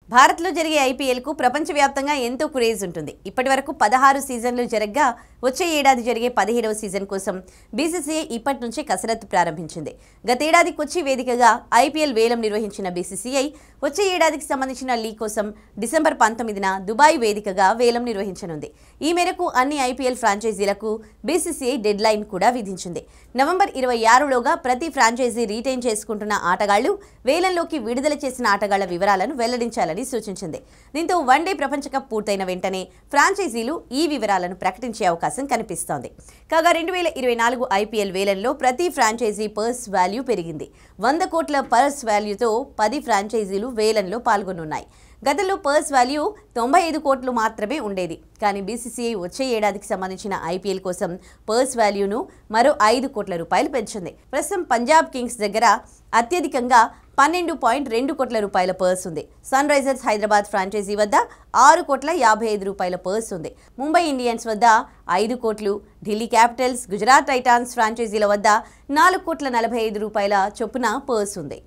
భారత్లో జరిగే ఐపీఎల్కు ప్రపంచవ్యాప్తంగా ఎంతో క్రేజ్ ఉంటుంది. ఇప్పటివరకు 16 సీజన్లు జరగ్గా వచ్చే ఏడాది జరిగే 17వ సీజన్ కోసం బీసీసీఐ ఇప్పటి నుంచి కసరత్తు ప్రారంభించింది. గతేడాది కొచ్చి వేదికగా ఐపీఎల్ వేలం నిర్వహించిన బీసీసీఐ వచ్చే ఏడాదికి సంబంధించిన లీగ్ కోసం డిసెంబర్ 19న దుబాయ్ వేదికగా వేలం నిర్వహించనుంది. ఈ మేరకు అన్ని ఐపీఎల్ ఫ్రాంచైజీలకు బీసీసీఐ డెడ్ లైన్ కూడా విధించింది. నవంబర్ 26లోగా ప్రతి ఫ్రాంచైజీ రీటైన్ చేసుకుంటున్న ఆటగాళ్లు వేలంలోకి విడుదల చేసిన ఆటగాళ్ల వివరాలను వెల్లడించాలని సూచించింది. దీంతో వన్డే ప్రపంచ కప్ పూర్తయిన వెంటనే ఫ్రాంచైజీలు ఈ వివరాలను ప్రకటించే అవకాశం కనిపిస్తోంది. కాగా 2024 ఐపీఎల్ వేలంలో ప్రతి ఫ్రాంచైజీ పర్స్ వాల్యూ పెరిగింది. 100 కోట్ల పర్స్ వాల్యూతో 10 ఫ్రాంచైజీలు వేలంలో పాల్గొనున్నాయి. గతంలో పర్స్ వాల్యూ 95 కోట్లు మాత్రమే ఉండేది. కానీ బీసీసీఐ వచ్చే ఏడాదికి సంబంధించిన ఐపీఎల్ కోసం పర్స్ వాల్యూను మరో 5 కోట్ల రూపాయలు పెంచింది. ప్రస్తుతం పంజాబ్ కింగ్స్ దగ్గర అత్యధికంగా 12.2 కోట్ల రూపాయల పర్స్ ఉంది. సన్ రైజర్స్ హైదరాబాద్ ఫ్రాంచైజీ వద్ద 6 కోట్ల 55 రూపాయల పర్స్ ఉంది. ముంబై ఇండియన్స్ వద్ద 5 కోట్లు, ఢిల్లీ క్యాపిటల్స్, గుజరాత్ టైటాన్స్ ఫ్రాంచైజీల వద్ద 4 కోట్ల 45 రూపాయల చొప్పున పర్స్ ఉంది.